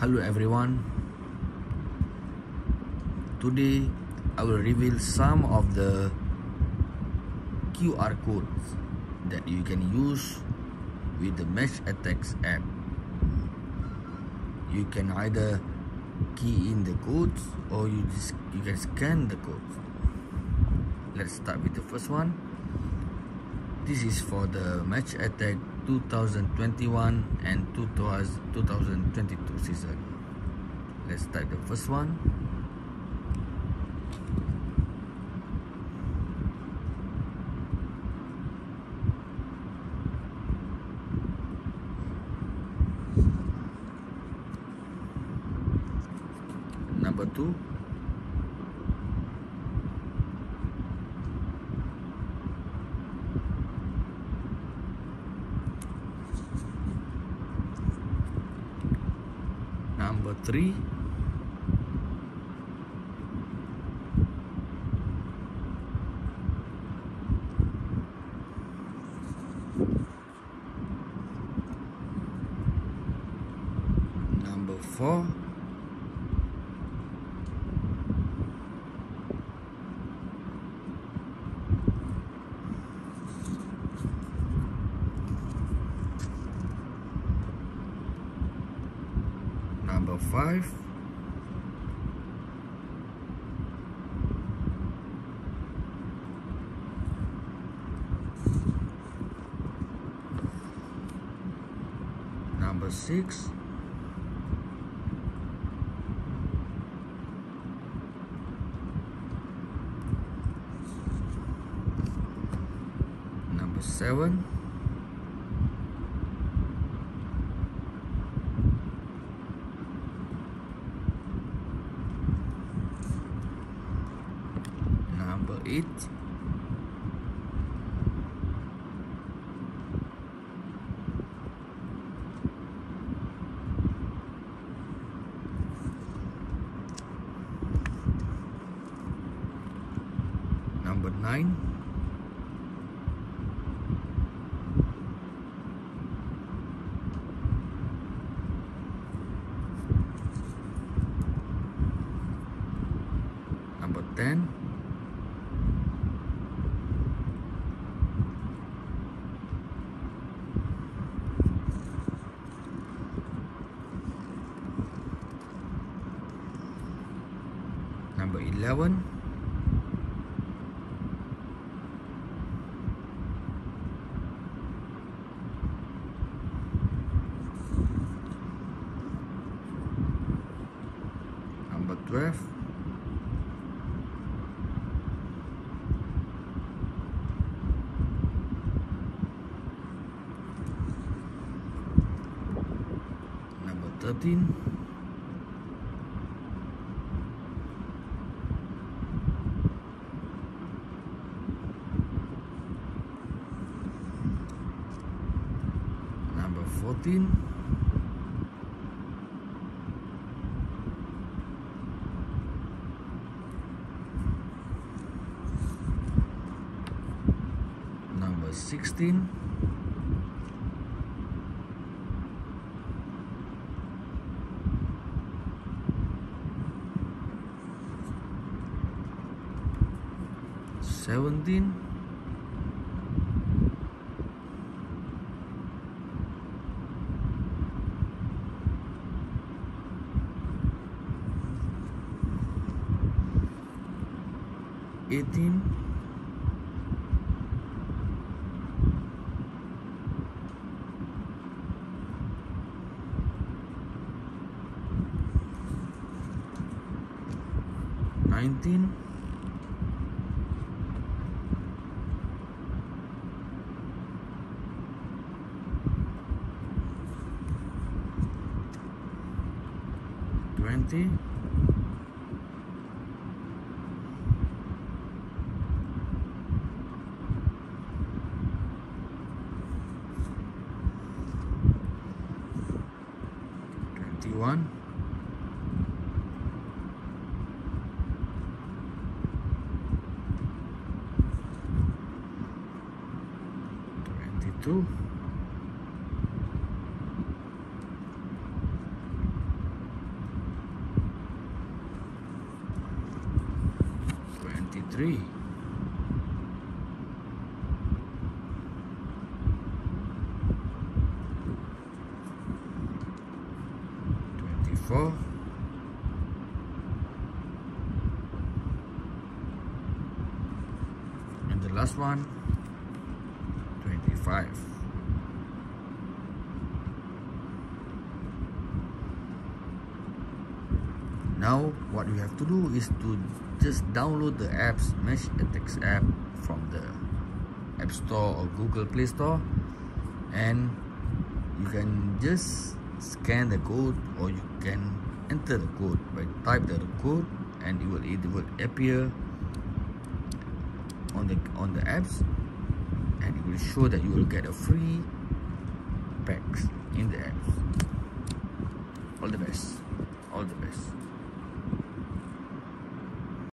Hello everyone. Today I will reveal some of the QR codes that you can use with the Match Attax app. You can either key in the codes or you can scan the codes. Let's start with the first one. This is for the Match Attax 2021 and 2022 season. Let's start the first one. Number 2. Number 3. Number 4. Number 5. Number 6. Number 7. Number 8. Number 9. Number 10. Number 11. Number 12. Number 13. Number 14. Number 16. Seventeen. Eighteen. 19. 20. 21. 22. 23. 23, 24, and the last one, 25. Now what you have to do is to just download the apps, Mesh Attacks app, from the App Store or Google Play Store, and you can just scan the code, or you can enter the code by type the code, and it will appear on the apps, and it will show that you will get a free packs in the apps. All the best.